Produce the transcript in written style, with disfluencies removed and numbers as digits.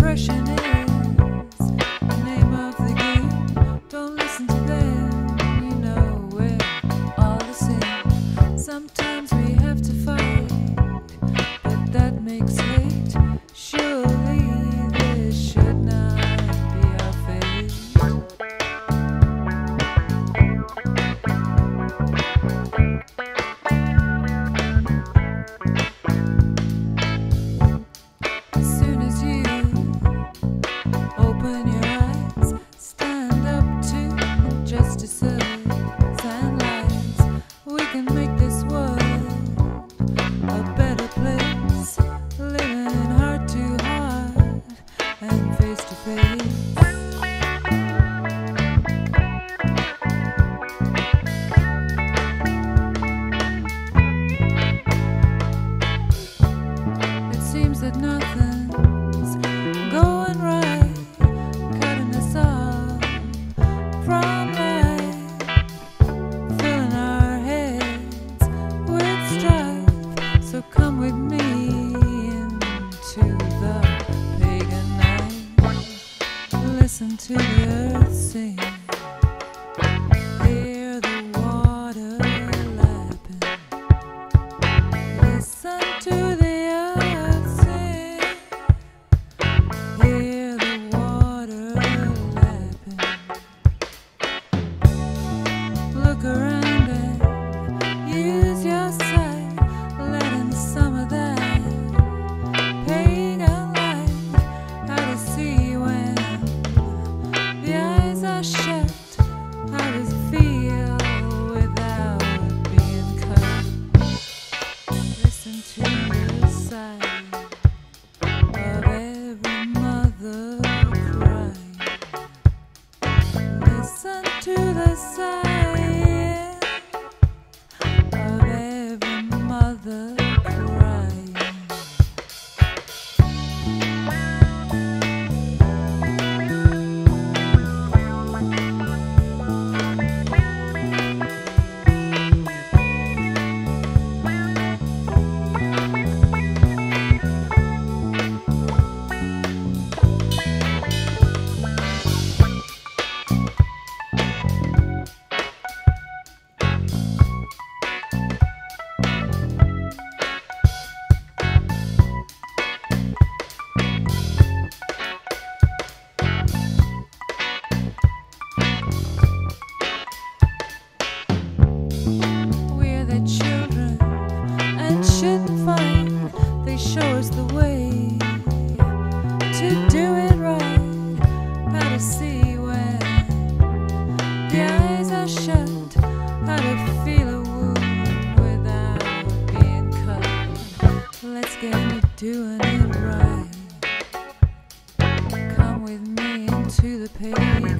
Depression is the name of the game. Don't listen to them, you know we're all the same. Sometimes we have to fight, but that makes hate. Surely this should not be our fate. As soon as you open your eyes, stand up to injustices and lies. We can make this world a better place, living heart to heart and face to face. It seems that nothing's going right, cutting us off from life, filling our heads with strife. So come with me into the pagan night. Listen to the earth sing, hear the water lapping. Listen to the earth sing, hear the water lapping. Look around and use your sight, let in some of that pagan light. How to see when the eyes are shut, how to feel without being cut. Listen to the sigh of every mother crying. Listen to the sigh of every mother crying. We're the children and shouldn't fight. They show us the way to do it right. How to see when the eyes are shut. How to feel a wound without being cut. Let's get into doing it right. Come with me into the pagan